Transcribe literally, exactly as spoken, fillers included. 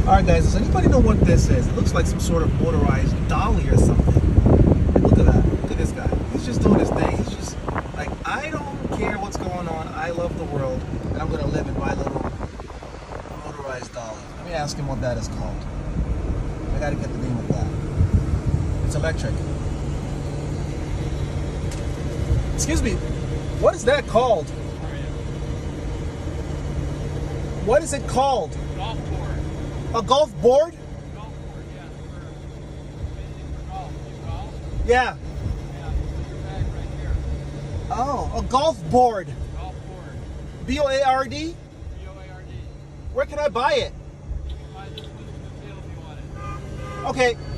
Alright guys, does anybody know what this is? It looks like some sort of motorized dolly or something. Look at that. Look at this guy. He's just doing his thing. He's just like, I don't care what's going on. I love the world. And I'm going to live in my little motorized dolly. Let me ask him what that is called. I got to get the name of that. It's electric. Excuse me. What is that called? What is it called? Golf board. A golf board? Golf board, yeah. For, for golf. You golf? Yeah. Yeah, put your bag right here. Oh, a golf board. Golf board. B O A R D? B O A R D. Where can I buy it? You can buy this one in the sale if you want it. Okay.